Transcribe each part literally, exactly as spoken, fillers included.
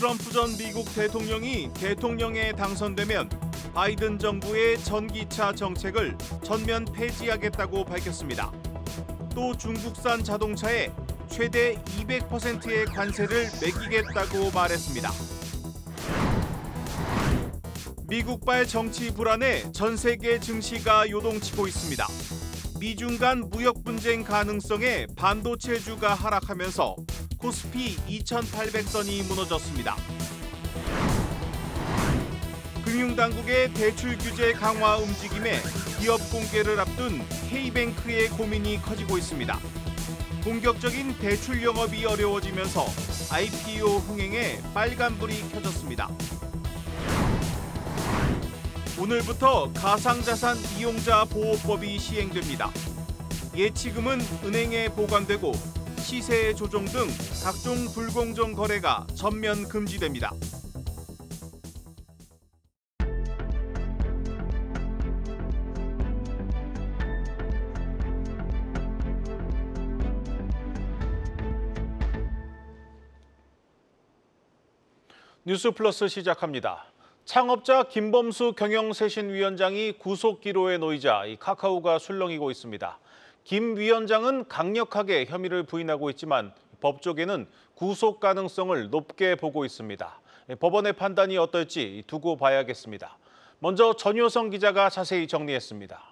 트럼프 전 미국 대통령이 대통령에 당선되면 바이든 정부의 전기차 정책을 전면 폐지하겠다고 밝혔습니다. 또 중국산 자동차에 최대 이백 퍼센트의 관세를 매기겠다고 말했습니다. 미국발 정치 불안에 전 세계 증시가 요동치고 있습니다. 미중 간 무역 분쟁 가능성에 반도체주가 하락하면서 코스피 이천팔백 선이 무너졌습니다. 금융당국의 대출 규제 강화 움직임에 기업 공개를 앞둔 K뱅크의 고민이 커지고 있습니다. 본격적인 대출 영업이 어려워지면서 아이피오 흥행에 빨간불이 켜졌습니다. 오늘부터 가상자산 이용자 보호법이 시행됩니다. 예치금은 은행에 보관되고 시세 조종 등 각종 불공정 거래가 전면 금지됩니다. 뉴스 플러스 시작합니다. 창업자 김범수 경영쇄신위원장이 구속 기로에 놓이자 이 카카오가 술렁이고 있습니다. 김 위원장은 강력하게 혐의를 부인하고 있지만 법조계는 구속 가능성을 높게 보고 있습니다. 법원의 판단이 어떨지 두고 봐야겠습니다. 먼저 전효성 기자가 자세히 정리했습니다.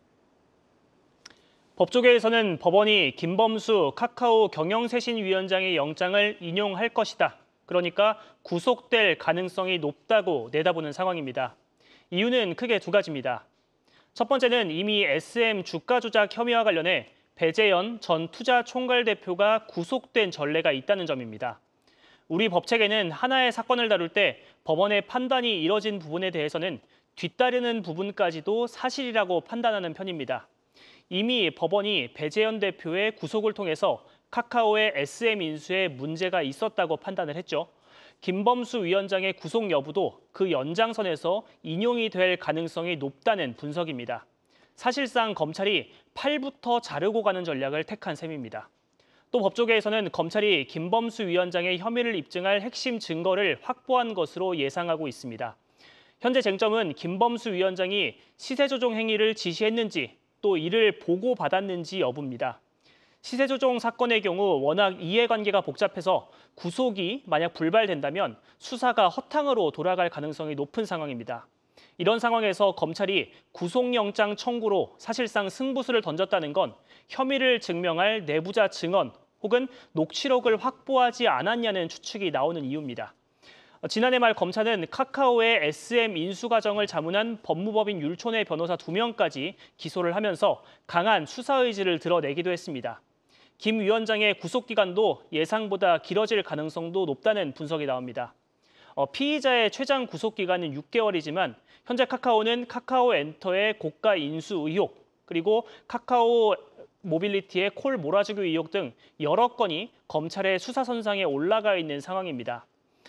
법조계에서는 법원이 김범수 카카오 경영쇄신위원장의 영장을 인용할 것이다. 그러니까 구속될 가능성이 높다고 내다보는 상황입니다. 이유는 크게 두 가지입니다. 첫 번째는 이미 에스엠 주가 조작 혐의와 관련해 배재현 전 투자총괄 대표가 구속된 전례가 있다는 점입니다. 우리 법체계는 하나의 사건을 다룰 때 법원의 판단이 이뤄진 부분에 대해서는 뒤따르는 부분까지도 사실이라고 판단하는 편입니다. 이미 법원이 배재현 대표의 구속을 통해서 카카오의 에스엠 인수에 문제가 있었다고 판단을 했죠. 김범수 위원장의 구속 여부도 그 연장선에서 인용이 될 가능성이 높다는 분석입니다. 사실상 검찰이 팔부터 자르고 가는 전략을 택한 셈입니다. 또 법조계에서는 검찰이 김범수 위원장의 혐의를 입증할 핵심 증거를 확보한 것으로 예상하고 있습니다. 현재 쟁점은 김범수 위원장이 시세 조종 행위를 지시했는지 또 이를 보고받았는지 여부입니다. 시세 조종 사건의 경우 워낙 이해관계가 복잡해서 구속이 만약 불발된다면 수사가 허탕으로 돌아갈 가능성이 높은 상황입니다. 이런 상황에서 검찰이 구속영장 청구로 사실상 승부수를 던졌다는 건 혐의를 증명할 내부자 증언 혹은 녹취록을 확보하지 않았냐는 추측이 나오는 이유입니다. 지난해 말 검찰은 카카오의 에스엠 인수 과정을 자문한 법무법인 율촌의 변호사 두 명까지 기소를 하면서 강한 수사 의지를 드러내기도 했습니다. 김 위원장의 구속 기간도 예상보다 길어질 가능성도 높다는 분석이 나옵니다. 어, 피의자의 최장 구속 기간은 육 개월이지만 현재 카카오는 카카오 엔터의 고가 인수 의혹 그리고 카카오 모빌리티의 콜 몰아주기 의혹 등 여러 건이 검찰의 수사 선상에 올라가 있는 상황입니다.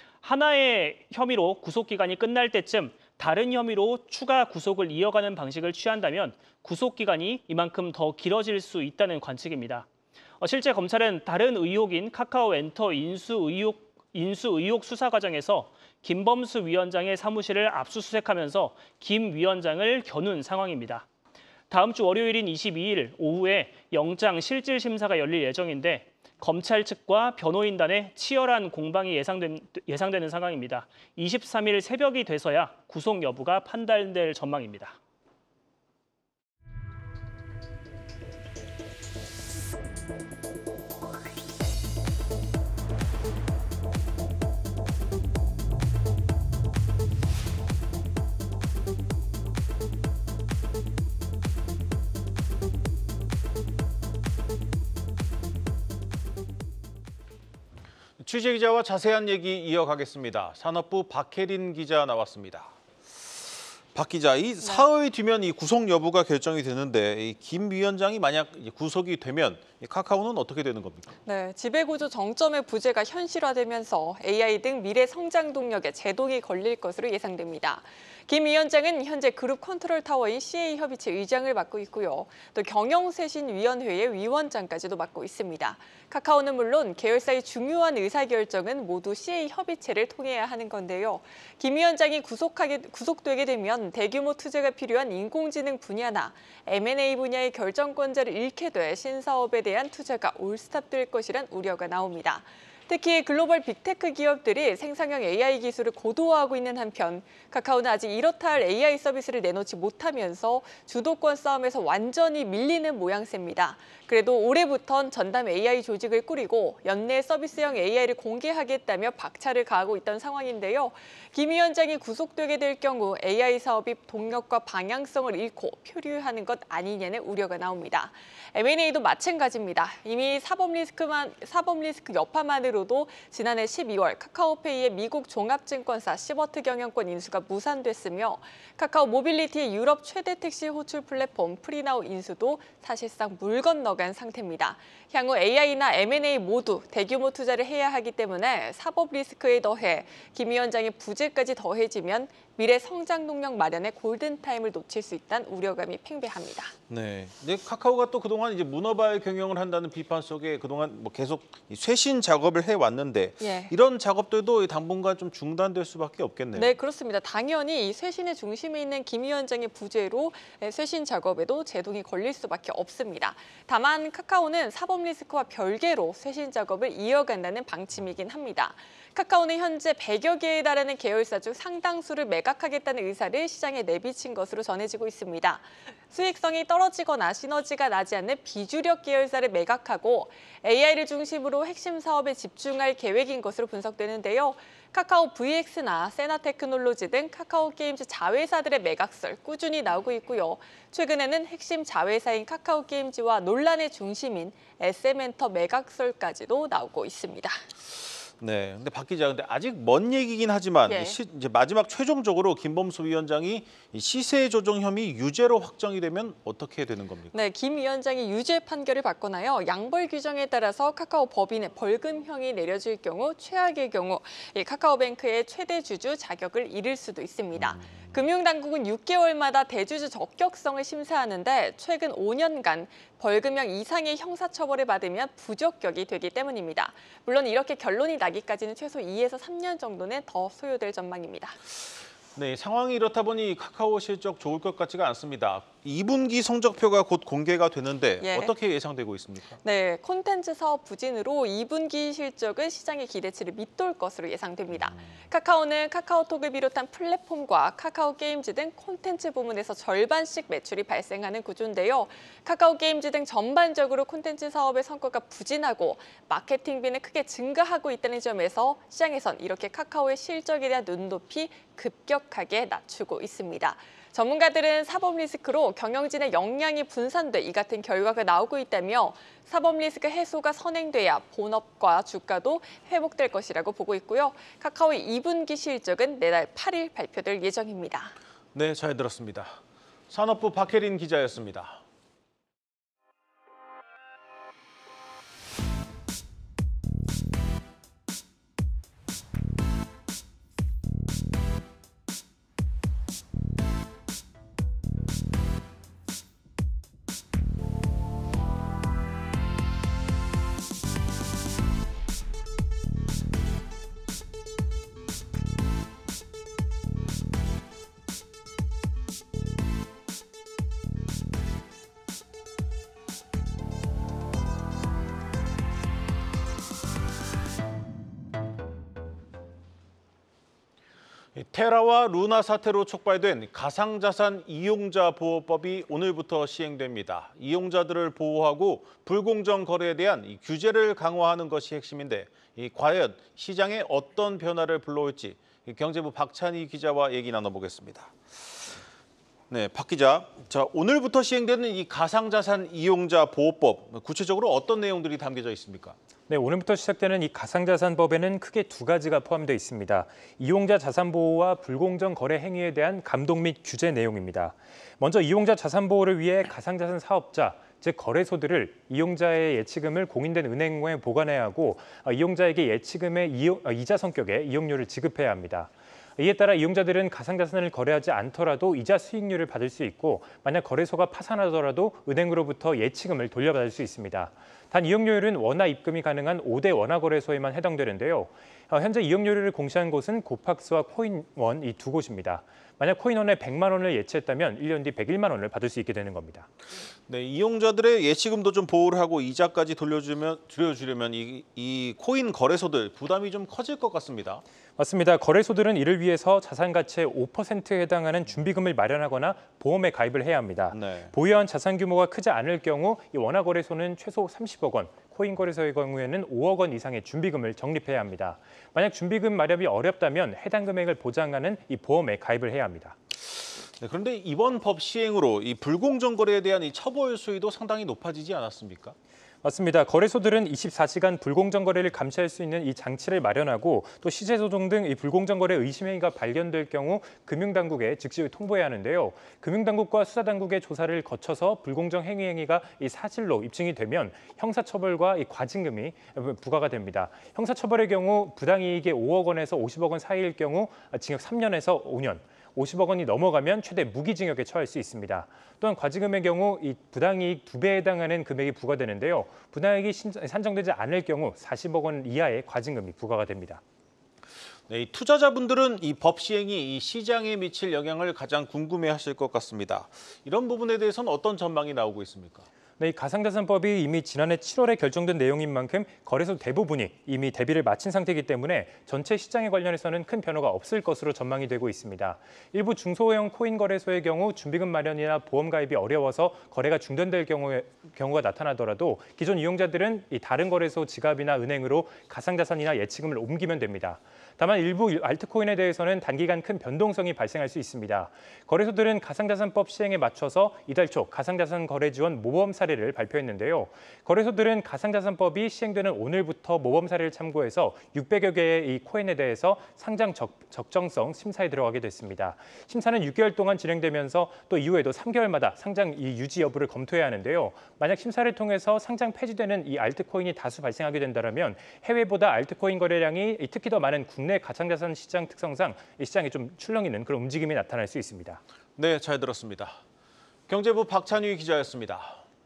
하나의 혐의로 구속 기간이 끝날 때쯤 다른 혐의로 추가 구속을 이어가는 방식을 취한다면 구속 기간이 이만큼 더 길어질 수 있다는 관측입니다. 실제 검찰은 다른 의혹인 카카오 엔터 인수 의혹, 인수 의혹 수사 과정에서 김범수 위원장의 사무실을 압수수색하면서 김 위원장을 겨눈 상황입니다. 다음 주 월요일인 이십이 일 오후에 영장 실질 심사가 열릴 예정인데 검찰 측과 변호인단의 치열한 공방이 예상된, 예상되는 상황입니다. 이십삼 일 새벽이 돼서야 구속 여부가 판단될 전망입니다. 취재기자와 자세한 얘기 이어가겠습니다. 산업부 박혜린 기자 나왔습니다. 박 기자, 이 사흘 뒤면 이 구속 여부가 결정이 되는데 이 김 위원장이 만약 구속이 되면 이 카카오는 어떻게 되는 겁니까? 네, 지배구조 정점의 부재가 현실화되면서 에이아이 등 미래 성장 동력에 제동이 걸릴 것으로 예상됩니다. 김 위원장은 현재 그룹 컨트롤 타워인 씨에이 협의체 의장을 맡고 있고요. 또 경영쇄신위원회의 위원장까지도 맡고 있습니다. 카카오는 물론 계열사의 중요한 의사결정은 모두 씨에이 협의체를 통해야 하는 건데요. 김 위원장이 구속하게, 구속되게 되면 대규모 투자가 필요한 인공지능 분야나 엠 앤 에이 분야의 결정권자를 잃게 돼 신사업에 대한 투자가 올스탑될 것이란 우려가 나옵니다. 특히 글로벌 빅테크 기업들이 생성형 에이아이 기술을 고도화하고 있는 한편 카카오는 아직 이렇다 할 에이아이 서비스를 내놓지 못하면서 주도권 싸움에서 완전히 밀리는 모양새입니다. 그래도 올해부턴 전담 에이아이 조직을 꾸리고 연내 서비스형 에이아이를 공개하겠다며 박차를 가하고 있던 상황인데요. 김 위원장이 구속되게 될 경우 에이아이 사업이 동력과 방향성을 잃고 표류하는 것 아니냐는 우려가 나옵니다. 엠 앤 에이도 마찬가지입니다. 이미 사법 리스크만, 사법 리스크 여파만으로도 지난해 십이월 카카오페이의 미국 종합증권사 시버트 경영권 인수가 무산됐으며 카카오 모빌리티의 유럽 최대 택시 호출 플랫폼 프리나우 인수도 사실상 물 건너간 상태입니다. 향후 에이아이나 엠 앤 에이 모두 대규모 투자를 해야 하기 때문에 사법 리스크에 더해 김 위원장의 부재까지 더해지면 미래 성장 동력 마련의 골든타임을 놓칠 수 있다는 우려감이 팽배합니다. 네. 근데 카카오가 또 그동안 이제 문어발 경영을 한다는 비판 속에 그동안 뭐 계속 쇄신 작업을 해왔는데 예. 이런 작업들도 당분간 좀 중단될 수밖에 없겠네요. 네, 그렇습니다. 당연히 이 쇄신의 중심에 있는 김 위원장의 부재로 쇄신 작업에도 제동이 걸릴 수밖에 없습니다. 다만 카카오는 사법 리스크와 별개로 쇄신 작업을 이어간다는 방침이긴 합니다. 카카오는 현재 백여 개에 달하는 계열사 중 상당수를 매각하겠다는 의사를 시장에 내비친 것으로 전해지고 있습니다. 수익성이 떨어지거나 시너지가 나지 않는 비주력 계열사를 매각하고 에이아이를 중심으로 핵심 사업에 집중할 계획인 것으로 분석되는데요. 카카오 브이엑스나 세나테크놀로지 등 카카오 게임즈 자회사들의 매각설 꾸준히 나오고 있고요. 최근에는 핵심 자회사인 카카오 게임즈와 논란의 중심인 에스엠엔터 매각설까지도 나오고 있습니다. 네, 근데 박 기자, 근데 아직 먼 얘기긴 하지만 예. 시, 이제 마지막 최종적으로 김범수 위원장이 이 시세 조정 혐의 유죄로 확정이 되면 어떻게 되는 겁니까? 네, 김 위원장이 유죄 판결을 받거나요. 양벌 규정에 따라서 카카오 법인에 벌금형이 내려질 경우 최악의 경우 이 카카오뱅크의 최대 주주 자격을 잃을 수도 있습니다. 음. 금융당국은 육 개월마다 대주주 적격성을 심사하는데 최근 오 년간 벌금형 이상의 형사처벌을 받으면 부적격이 되기 때문입니다. 물론 이렇게 결론이 나기까지는 최소 이에서 삼 년 정도는 더 소요될 전망입니다. 네, 상황이 이렇다 보니 카카오 실적 좋을 것 같지가 않습니다. 이 분기 성적표가 곧 공개가 되는데 예. 어떻게 예상되고 있습니까? 네, 콘텐츠 사업 부진으로 이 분기 실적은 시장의 기대치를 밑돌 것으로 예상됩니다. 카카오는 카카오톡을 비롯한 플랫폼과 카카오 게임즈 등 콘텐츠 부문에서 절반씩 매출이 발생하는 구조인데요. 카카오 게임즈 등 전반적으로 콘텐츠 사업의 성과가 부진하고 마케팅비는 크게 증가하고 있다는 점에서 시장에선 이렇게 카카오의 실적에 대한 눈높이 급격하게 낮추고 있습니다. 전문가들은 사법 리스크로 경영진의 역량이 분산돼 이 같은 결과가 나오고 있다며 사법 리스크 해소가 선행돼야 본업과 주가도 회복될 것이라고 보고 있고요. 카카오의 이 분기 실적은 내달 팔 일 발표될 예정입니다. 네, 잘 들었습니다. 산업부 박혜린 기자였습니다. 테라와 루나 사태로 촉발된 가상자산 이용자 보호법이 오늘부터 시행됩니다. 이용자들을 보호하고 불공정 거래에 대한 이 규제를 강화하는 것이 핵심인데 이 과연 시장에 어떤 변화를 불러올지 경제부 박찬희 기자와 얘기 나눠보겠습니다. 네, 박 기자. 자, 오늘부터 시행되는 이 가상자산 이용자 보호법, 구체적으로 어떤 내용들이 담겨져 있습니까? 네, 오늘부터 시작되는 이 가상자산법에는 크게 두 가지가 포함되어 있습니다. 이용자 자산 보호와 불공정 거래 행위에 대한 감독 및 규제 내용입니다. 먼저 이용자 자산 보호를 위해 가상자산 사업자, 즉 거래소들을 이용자의 예치금을 공인된 은행에 보관해야 하고 이용자에게 예치금의 이용, 이자 성격의 이용료를 지급해야 합니다. 이에 따라 이용자들은 가상자산을 거래하지 않더라도 이자 수익률을 받을 수 있고 만약 거래소가 파산하더라도 은행으로부터 예치금을 돌려받을 수 있습니다. 단 이용료율은 원화 입금이 가능한 오 대 원화 거래소에만 해당되는데요. 현재 이용료율을 공시한 곳은 고팍스와 코인원 이 두 곳입니다. 만약 코인원에 백만 원을 예치했다면 일 년 뒤 백일만 원을 받을 수 있게 되는 겁니다. 네, 이용자들의 예치금도 좀 보호를 하고 이자까지 돌려주면, 줄여주려면 이, 이 코인 거래소들 부담이 좀 커질 것 같습니다. 맞습니다. 거래소들은 이를 위해서 자산 가치의 오 퍼센트에 해당하는 준비금을 마련하거나 보험에 가입을 해야 합니다. 네. 보유한 자산 규모가 크지 않을 경우 이 원화 거래소는 최소 삼십억 원, 코인 거래소의 경우에는 오억 원 이상의 준비금을 적립해야 합니다. 만약 준비금 마련이 어렵다면 해당 금액을 보장하는 이 보험에 가입을 해야 합니다. 네, 그런데 이번 법 시행으로 이 불공정 거래에 대한 이 처벌 수위도 상당히 높아지지 않았습니까? 맞습니다. 거래소들은 이십사 시간 불공정 거래를 감시할 수 있는 이 장치를 마련하고 또 시세 조종 등 이 불공정 거래 의심 행위가 발견될 경우 금융당국에 즉시 통보해야 하는데요. 금융당국과 수사당국의 조사를 거쳐서 불공정 행위 행위가 이 사실로 입증이 되면 형사처벌과 이 과징금이 부과가 됩니다. 형사처벌의 경우 부당이익이 오억 원에서 오십억 원 사이일 경우 징역 삼 년에서 오 년. 오십억 원이 넘어가면 최대 무기징역에 처할 수 있습니다. 또한 과징금의 경우 이 부당이익 두 배에 해당하는 금액이 부과되는데요. 부당이익이 산정되지 않을 경우 사십억 원 이하의 과징금이 부과가 됩니다. 네, 이 투자자분들은 이 법 시행이 이 시장에 미칠 영향을 가장 궁금해하실 것 같습니다. 이런 부분에 대해서는 어떤 전망이 나오고 있습니까? 네, 이 가상자산법이 이미 지난해 칠월에 결정된 내용인 만큼 거래소 대부분이 이미 대비를 마친 상태이기 때문에 전체 시장에 관련해서는 큰 변화가 없을 것으로 전망이 되고 있습니다. 일부 중소형 코인 거래소의 경우 준비금 마련이나 보험 가입이 어려워서 거래가 중단될 경우에, 경우가 나타나더라도 기존 이용자들은 이 다른 거래소 지갑이나 은행으로 가상자산이나 예치금을 옮기면 됩니다. 다만 일부 알트코인에 대해서는 단기간 큰 변동성이 발생할 수 있습니다. 거래소들은 가상자산법 시행에 맞춰서 이달 초 가상자산 거래 지원 모범 사례를 발표했는데요. 거래소들은 가상자산법이 시행되는 오늘부터 모범 사례를 참고해서 육백여 개의 이 코인에 대해서 상장 적, 적정성 심사에 들어가게 됐습니다. 심사는 육 개월 동안 진행되면서 또 이후에도 삼 개월마다 상장 이 유지 여부를 검토해야 하는데요. 만약 심사를 통해서 상장 폐지되는 이 알트코인이 다수 발생하게 된다면 해외보다 알트코인 거래량이 특히 더 많은 국내 가상자산 시장 특성상 이 시장에 좀 출렁이는 그런 움직임이 나타날 수 있습니다. 네, 잘 들었습니다. 경제부 박찬휘 기자였습니다.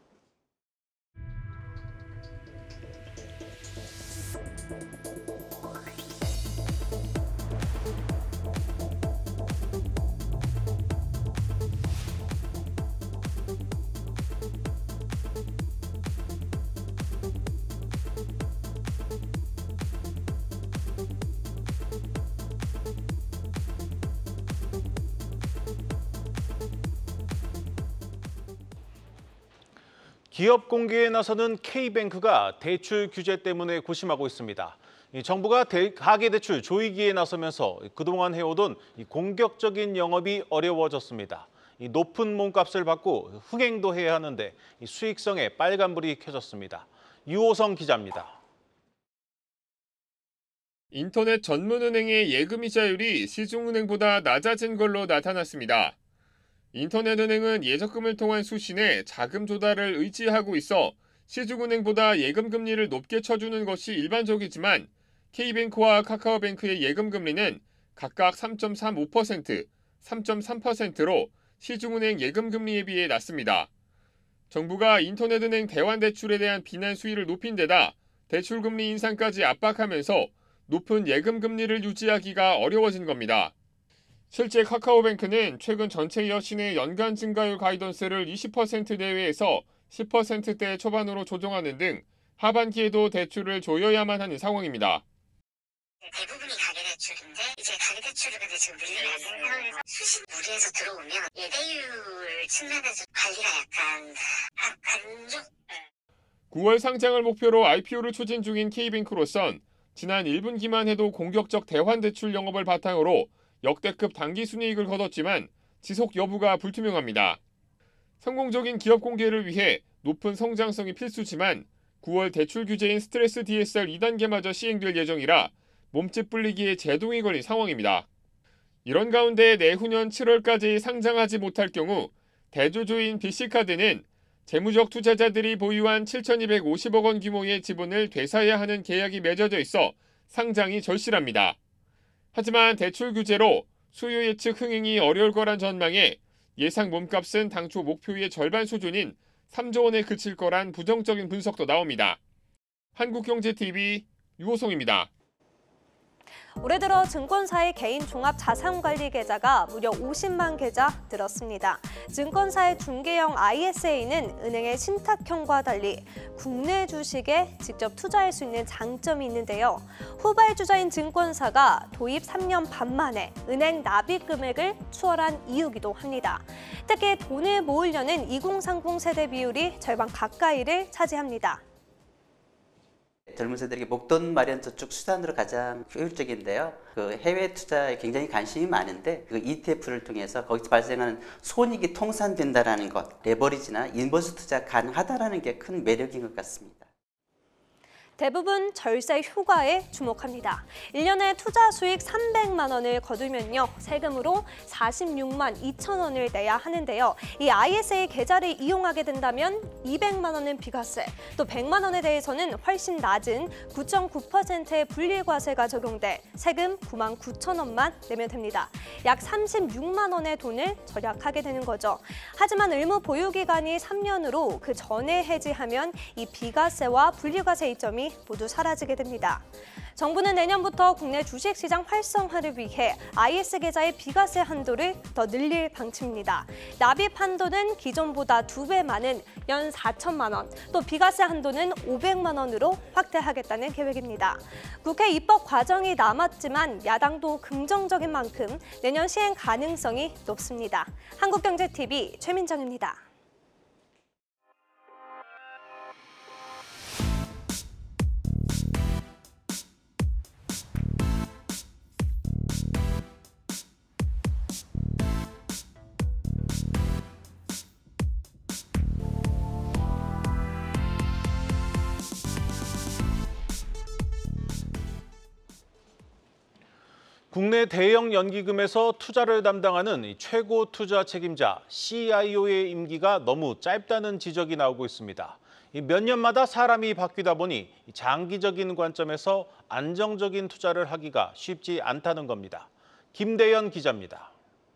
기업 공개에 나서는 K뱅크가 대출 규제 때문에 고심하고 있습니다. 정부가 가계대출 조이기에 나서면서 그동안 해오던 공격적인 영업이 어려워졌습니다. 높은 몸값을 받고 흥행도 해야 하는데 수익성에 빨간불이 켜졌습니다. 유호성 기자입니다. 인터넷 전문은행의 예금이자율이 시중은행보다 낮아진 걸로 나타났습니다. 인터넷은행은 예적금을 통한 수신에 자금 조달을 의지하고 있어 시중은행보다 예금금리를 높게 쳐주는 것이 일반적이지만 K뱅크와 카카오뱅크의 예금금리는 각각 삼 점 삼오 퍼센트, 삼 점 삼 퍼센트로 시중은행 예금금리에 비해 낮습니다. 정부가 인터넷은행 대환대출에 대한 비난 수위를 높인 데다 대출금리 인상까지 압박하면서 높은 예금금리를 유지하기가 어려워진 겁니다. 실제 카카오뱅크는 최근 전체 여신의 연간 증가율 가이던스를 이십 퍼센트 내외에서 십 퍼센트대 초반으로 조정하는 등 하반기에도 대출을 조여야만 하는 상황입니다. 대부분이 가계대출인데 이제 가계대출을 근데 지금 밀리는 상황에서 수신 무리해서 들어오면 예대율 측면에서 관리가 약간 안 좋. 구월 상장을 목표로 아이피오를 추진 중인 K뱅크로선 지난 일 분기만 해도 공격적 대환대출 영업을 바탕으로 역대급 당기순이익을 거뒀지만 지속 여부가 불투명합니다. 성공적인 기업 공개를 위해 높은 성장성이 필수지만 구월 대출 규제인 스트레스 디에스알 이 단계마저 시행될 예정이라 몸집 불리기에 제동이 걸린 상황입니다. 이런 가운데 내후년 칠월까지 상장하지 못할 경우 대주주인 비씨카드는 재무적 투자자들이 보유한 칠천이백오십억 원 규모의 지분을 되사야 하는 계약이 맺어져 있어 상장이 절실합니다. 하지만 대출 규제로 수요 예측 흥행이 어려울 거란 전망에 예상 몸값은 당초 목표의 절반 수준인 삼조 원에 그칠 거란 부정적인 분석도 나옵니다. 한국경제티비 유호성입니다. 올해 들어 증권사의 개인 종합 자산관리 계좌가 무려 오십만 계좌 늘었습니다. 증권사의 중개형 아이에스에이는 은행의 신탁형과 달리 국내 주식에 직접 투자할 수 있는 장점이 있는데요. 후발주자인 증권사가 도입 삼 년 반 만에 은행 납입 금액을 추월한 이유기도 합니다. 특히 돈을 모으려는 이공삼공 세대 비율이 절반 가까이를 차지합니다. 젊은 세대에게 목돈 마련 저축 수단으로 가장 효율적인데요. 그 해외 투자에 굉장히 관심이 많은데 그 이티에프를 통해서 거기서 발생하는 손익이 통산된다라는 것, 레버리지나 인버스 투자 가능하다라는 게 큰 매력인 것 같습니다. 대부분 절세 휴가에 주목합니다. 일 년에 투자 수익 삼백만 원을 거두면요. 세금으로 사십육만 이천 원을 내야 하는데요. 이 아이에스에이 계좌를 이용하게 된다면 이백만 원은 비과세, 또 백만 원에 대해서는 훨씬 낮은 구 점 구 퍼센트의 분리과세가 적용돼 세금 구만 구천 원만 내면 됩니다. 약 삼십육만 원의 돈을 절약하게 되는 거죠. 하지만 의무 보유 기간이 삼 년으로 그 전에 해지하면 이 비과세와 분리과세 이점이 모두 사라지게 됩니다. 정부는 내년부터 국내 주식시장 활성화를 위해 아이에스 계좌의 비과세 한도를 더 늘릴 방침입니다. 납입 한도는 기존보다 두 배 많은 연 사천만 원, 또 비과세 한도는 오백만 원으로 확대하겠다는 계획입니다. 국회 입법 과정이 남았지만 야당도 긍정적인 만큼 내년 시행 가능성이 높습니다. 한국경제티비 최민정입니다. 국내 대형 연기금에서 투자를 담당하는 최고 투자 책임자 씨아이오의 임기가 너무 짧다는 지적이 나오고 있습니다. 몇 년마다 사람이 바뀌다 보니 장기적인 관점에서 안정적인 투자를 하기가 쉽지 않다는 겁니다. 김대연 기자입니다.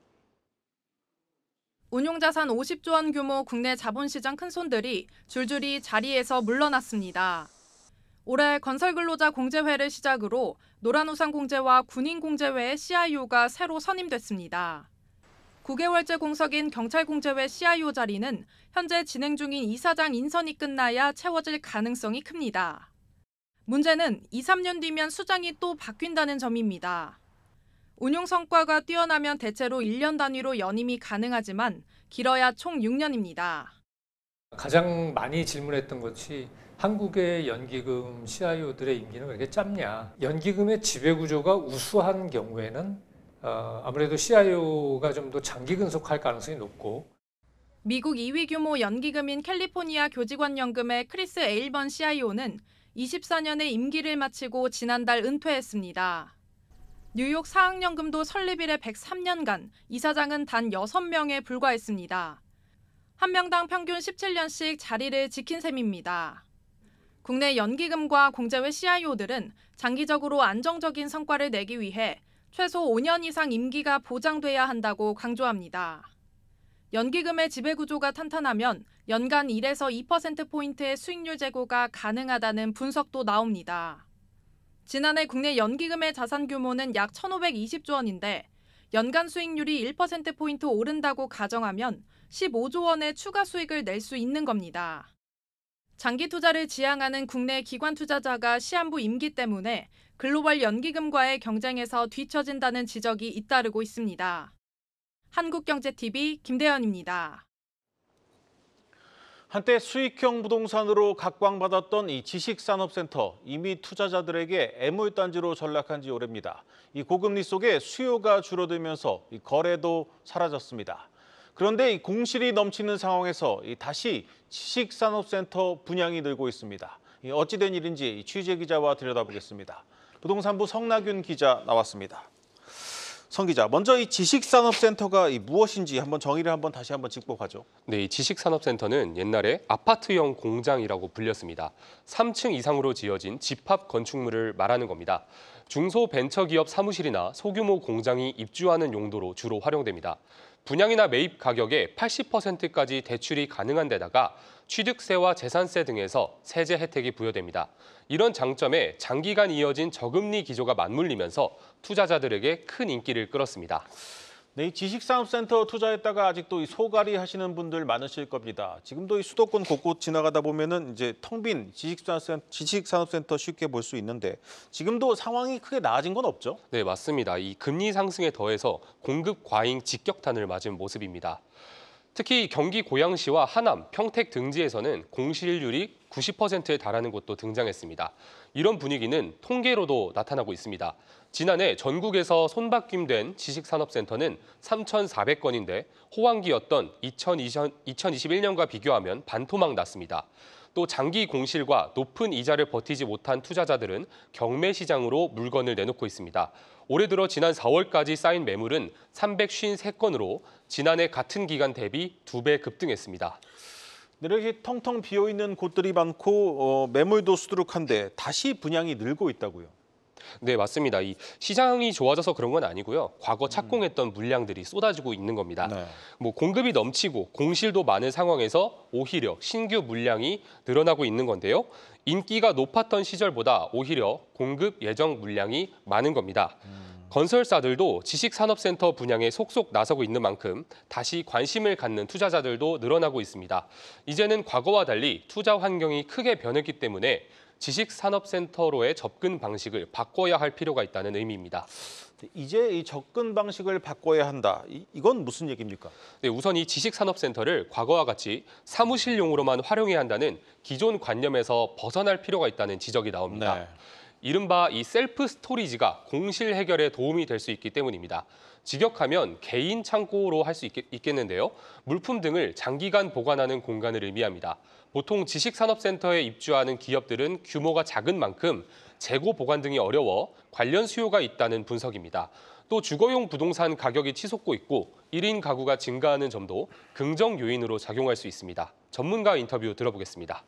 운용자산 오십조 원 규모 국내 자본시장 큰손들이 줄줄이 자리에서 물러났습니다. 올해 건설근로자 공제회를 시작으로 노란우산 공제와 군인 공제회의 씨아이오가 새로 선임됐습니다. 구 개월째 공석인 경찰공제회 씨아이오 자리는 현재 진행 중인 이사장 인선이 끝나야 채워질 가능성이 큽니다. 문제는 이, 삼 년 뒤면 수장이 또 바뀐다는 점입니다. 운용 성과가 뛰어나면 대체로 일 년 단위로 연임이 가능하지만 길어야 총 육 년입니다. 가장 많이 질문했던 것이 한국의 연기금 씨아이오들의 임기는 왜 이렇게 짧냐. 연기금의 지배구조가 우수한 경우에는 어, 아무래도 씨아이오가 좀 더 장기 근속할 가능성이 높고. 미국 이 위 규모 연기금인 캘리포니아 교직원연금의 크리스 에일번 씨아이오는 이십사 년의 임기를 마치고 지난달 은퇴했습니다. 뉴욕 사학연금도 설립 이래 백삼 년간 이사장은 단 여섯 명에 불과했습니다. 한 명당 평균 십칠 년씩 자리를 지킨 셈입니다. 국내 연기금과 공제회 씨아이오들은 장기적으로 안정적인 성과를 내기 위해 최소 오 년 이상 임기가 보장돼야 한다고 강조합니다. 연기금의 지배구조가 탄탄하면 연간 일에서 이 퍼센트포인트의 수익률 제고가 가능하다는 분석도 나옵니다. 지난해 국내 연기금의 자산 규모는 약 천오백이십조 원인데 연간 수익률이 일 퍼센트포인트 오른다고 가정하면 십오조 원의 추가 수익을 낼 수 있는 겁니다. 장기 투자를 지향하는 국내 기관 투자자가 시한부 임기 때문에 글로벌 연기금과의 경쟁에서 뒤처진다는 지적이 잇따르고 있습니다. 한국경제티비 김대연입니다. 한때 수익형 부동산으로 각광받았던 이 지식산업센터, 이미 투자자들에게 애물단지로 전락한 지 오래입니다. 이 고금리 속에 수요가 줄어들면서 이 거래도 사라졌습니다. 그런데 이 공실이 넘치는 상황에서 이 다시 지식산업센터 분양이 늘고 있습니다. 이 어찌된 일인지 취재 기자와 들여다보겠습니다. 부동산부 성나균 기자 나왔습니다. 성 기자, 먼저 이 지식산업센터가 이 무엇인지 한번 정의를 한번 다시 한번 짚어봐죠. 네, 이 지식산업센터는 옛날에 아파트형 공장이라고 불렸습니다. 삼 층 이상으로 지어진 집합 건축물을 말하는 겁니다. 중소벤처기업 사무실이나 소규모 공장이 입주하는 용도로 주로 활용됩니다. 분양이나 매입 가격의 팔십 퍼센트까지 대출이 가능한 데다가 취득세와 재산세 등에서 세제 혜택이 부여됩니다. 이런 장점에 장기간 이어진 저금리 기조가 맞물리면서 투자자들에게 큰 인기를 끌었습니다. 네, 이 지식산업센터 투자했다가 아직도 이 소갈이 하시는 분들 많으실 겁니다. 지금도 이 수도권 곳곳 지나가다 보면은 이제 텅 빈 지식산업센터, 지식산업센터 쉽게 볼 수 있는데 지금도 상황이 크게 나아진 건 없죠? 네, 맞습니다. 이 금리 상승에 더해서 공급 과잉 직격탄을 맞은 모습입니다. 특히 경기 고양시와 하남, 평택 등지에서는 공실률이 구십 퍼센트에 달하는 곳도 등장했습니다. 이런 분위기는 통계로도 나타나고 있습니다. 지난해 전국에서 손바뀜된 지식산업센터는 삼천사백 건인데 호황기였던 이천이십일 년과 비교하면 반토막 났습니다. 또 장기 공실과 높은 이자를 버티지 못한 투자자들은 경매 시장으로 물건을 내놓고 있습니다. 올해 들어 지난 사월까지 쌓인 매물은 삼백오십삼 건으로 지난해 같은 기간 대비 두 배 급등했습니다. 이렇게 텅텅 비어있는 곳들이 많고 어, 매물도 수두룩한데 다시 분양이 늘고 있다고요? 네, 맞습니다. 이 시장이 좋아져서 그런 건 아니고요. 과거 착공했던 물량들이 쏟아지고 있는 겁니다. 네. 뭐 공급이 넘치고 공실도 많은 상황에서 오히려 신규 물량이 늘어나고 있는 건데요. 인기가 높았던 시절보다 오히려 공급 예정 물량이 많은 겁니다. 음. 건설사들도 지식산업센터 분양에 속속 나서고 있는 만큼 다시 관심을 갖는 투자자들도 늘어나고 있습니다. 이제는 과거와 달리 투자 환경이 크게 변했기 때문에 지식산업센터로의 접근 방식을 바꿔야 할 필요가 있다는 의미입니다. 이제 이 접근 방식을 바꿔야 한다. 이, 이건 무슨 얘기입니까? 네, 우선 이 지식산업센터를 과거와 같이 사무실용으로만 활용해야 한다는 기존 관념에서 벗어날 필요가 있다는 지적이 나옵니다. 네. 이른바 이 셀프 스토리지가 공실 해결에 도움이 될 수 있기 때문입니다. 직역하면 개인 창고로 할 수 있겠는데요. 물품 등을 장기간 보관하는 공간을 의미합니다. 보통 지식산업센터에 입주하는 기업들은 규모가 작은 만큼 재고 보관 등이 어려워 관련 수요가 있다는 분석입니다. 또 주거용 부동산 가격이 치솟고 있고 일 인 가구가 증가하는 점도 긍정 요인으로 작용할 수 있습니다. 전문가 인터뷰 들어보겠습니다.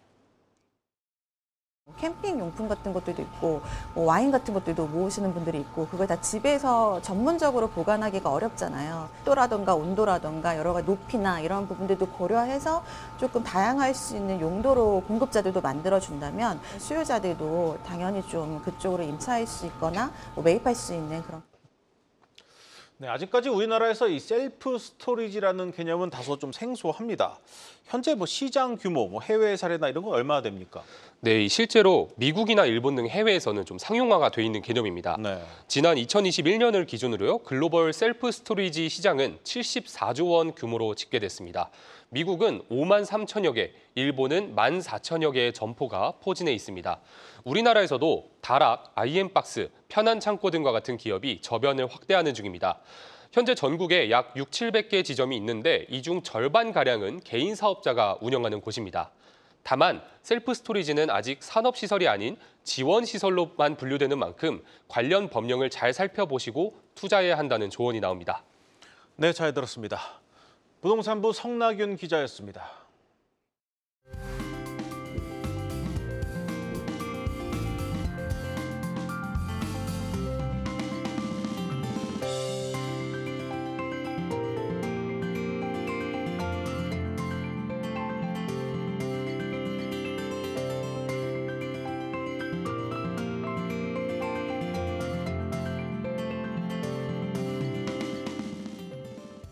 캠핑 용품 같은 것들도 있고 뭐 와인 같은 것들도 모으시는 분들이 있고 그걸 다 집에서 전문적으로 보관하기가 어렵잖아요. 습도라던가 온도라던가 여러 가지 높이나 이런 부분들도 고려해서 조금 다양할 수 있는 용도로 공급자들도 만들어준다면 수요자들도 당연히 좀 그쪽으로 임차할 수 있거나 뭐 매입할 수 있는 그런. 네, 아직까지 우리나라에서 이 셀프 스토리지라는 개념은 다소 좀 생소합니다. 현재 뭐 시장 규모, 뭐 해외 사례나 이런 건 얼마나 됩니까? 네, 실제로 미국이나 일본 등 해외에서는 좀 상용화가 돼 있는 개념입니다. 네. 지난 이천이십일 년을 기준으로요, 글로벌 셀프 스토리지 시장은 칠십사조 원 규모로 집계됐습니다. 미국은 오만 삼천여 개, 일본은 만 사천여 개의 점포가 포진해 있습니다. 우리나라에서도 다락, 아이엠박스, 편한 창고 등과 같은 기업이 저변을 확대하는 중입니다. 현재 전국에 약 육천칠백 개 지점이 있는데 이 중 절반가량은 개인 사업자가 운영하는 곳입니다. 다만 셀프 스토리지는 아직 산업시설이 아닌 지원시설로만 분류되는 만큼 관련 법령을 잘 살펴보시고 투자해야 한다는 조언이 나옵니다. 네, 잘 들었습니다. 부동산부 성나균 기자였습니다.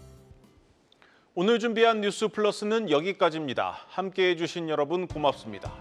오늘 준비한 뉴스 플러스는 여기까지입니다. 함께해 주신 여러분 고맙습니다.